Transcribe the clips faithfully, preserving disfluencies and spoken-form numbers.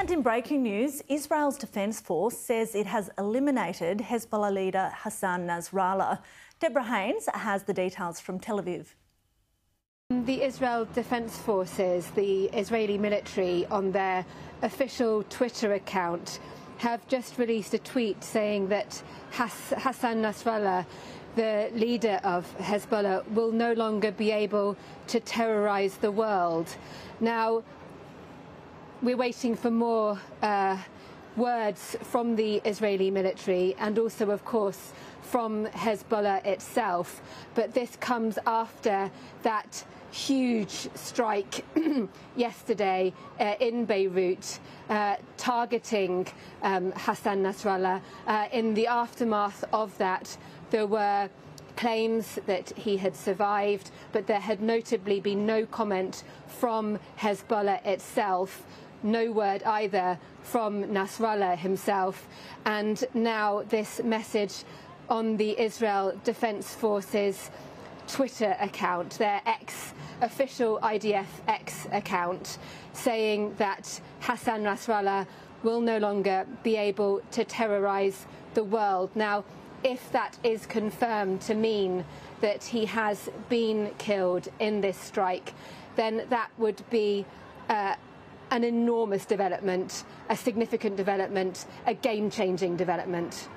And in breaking news, Israel's Defence Force says it has eliminated Hezbollah leader Hassan Nasrallah. Deborah Haynes has the details from Tel Aviv. The Israel Defence Forces, the Israeli military, on their official Twitter account, have just released a tweet saying that Hassan Nasrallah, the leader of Hezbollah, will no longer be able to terrorise the world. Now, we're waiting for more uh, words from the Israeli military and also, of course, from Hezbollah itself. But this comes after that huge strike yesterday uh, in Beirut, uh, targeting um, Hassan Nasrallah. Uh, in the aftermath of that, there were claims that he had survived, but there had notably been no comment from Hezbollah itself. No word either from Nasrallah himself. And now this message on the Israel Defence Forces Twitter account, their ex official I D F X account, saying that Hassan Nasrallah will no longer be able to terrorise the world. Now, if that is confirmed to mean that he has been killed in this strike, then that would be uh, an enormous development, a significant development, a game-changing development.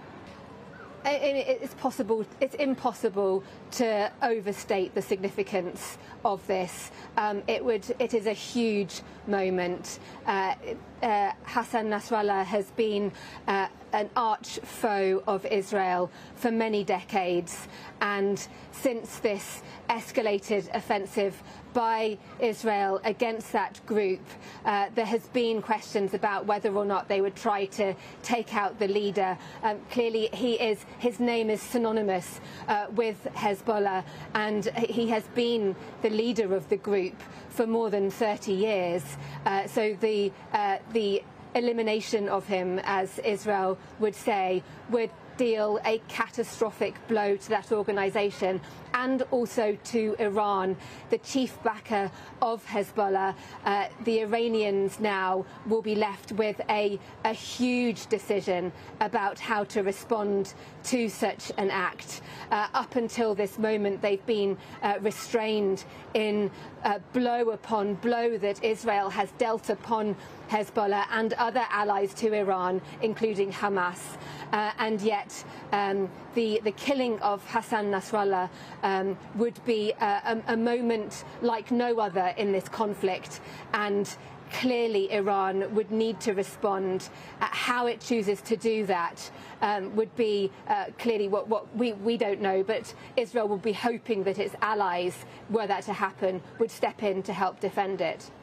It's possible, it's impossible to overstate the significance of this. Um, it would, it is a huge moment. Uh, uh, Hassan Nasrallah has been uh, an arch foe of Israel for many decades, and since this escalated offensive by Israel against that group, uh, there has been questions about whether or not they would try to take out the leader. Um, clearly, he is, his name is synonymous uh, with Hezbollah, and he has been the leader of the group for more than thirty years. Uh, so the uh, the elimination of him, as Israel would say, would deal a catastrophic blow to that organisation and also to Iran, the chief backer of Hezbollah. Uh, the Iranians now will be left with a, a huge decision about how to respond to such an act. Uh, up until this moment, they've been uh, restrained in uh, blow upon blow that Israel has dealt upon Hezbollah and other allies to Iran, including Hamas. Uh, and yet um, the, the killing of Hassan Nasrallah um, would be a, a, a moment like no other in this conflict, and clearly Iran would need to respond. Uh, how it chooses to do that um, would be uh, clearly what, what we, we don't know, but Israel will be hoping that its allies, were that to happen, would step in to help defend it.